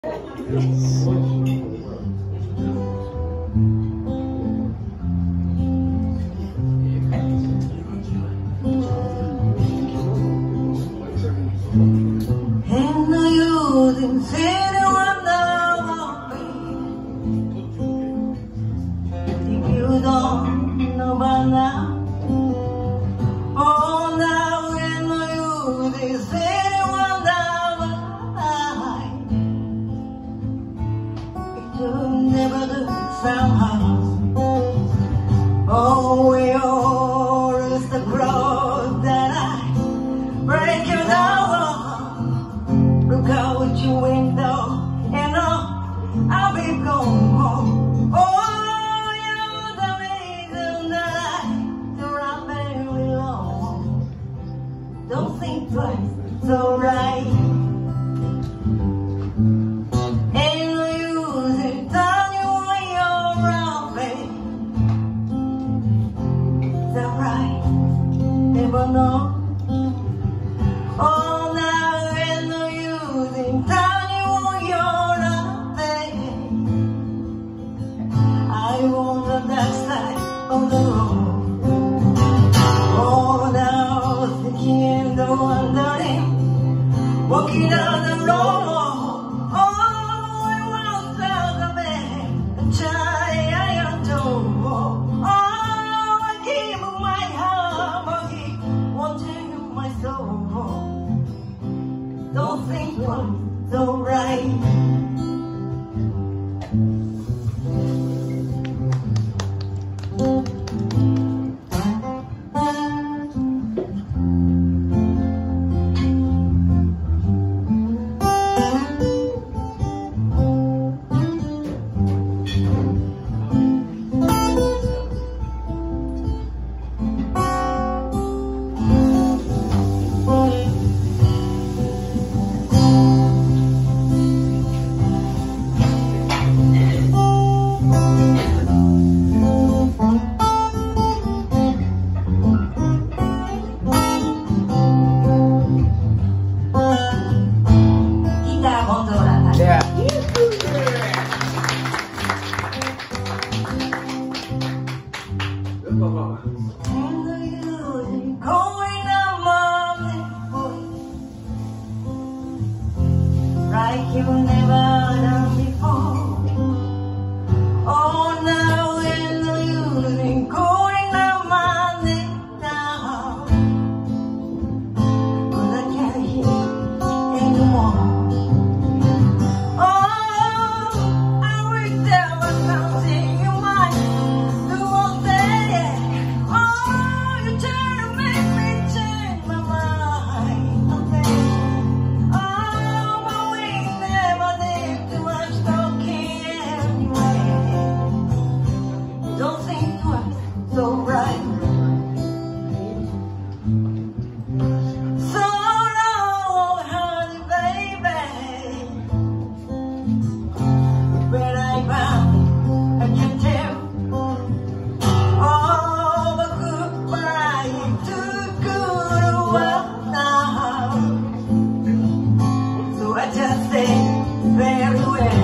Oh, we all is the growth that I break you down. Look out your window and I'll be gone home. Oh, you're the reason that I run very long. Don't think twice, it's alright. Never know. Oh, now ain't no use in telling you you're nothing. I want the dark side of the road. Oh, now thinking and wondering, walking down the road. Oh, I want the man, the child I adore. Don't think twice, so right. Like you never done before. Oh, now when you're going on Monday down, 'cause I can't hear anymore. Oh, I wish there was something you might do all day. Oh, you try to make me change my mind. So right. So long, honey, baby. When I found I can tell. Oh, but goodbye, too good a while now. So I just say very well.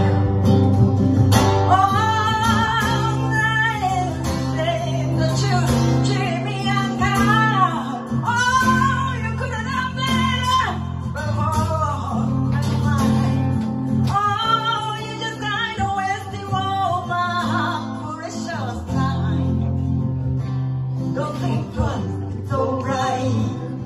Don't think twice, it's alright.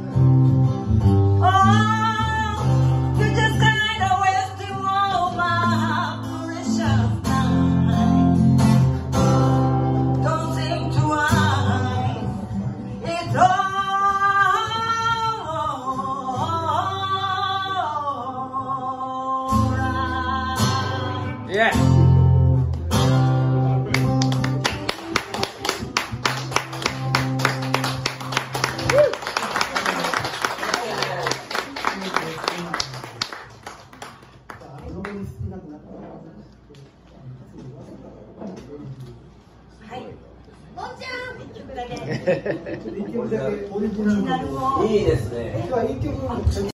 Oh, you just kinda wasting all my precious time. Don't think twice, it's alright. Yeah. 오리지널 거. いいですね。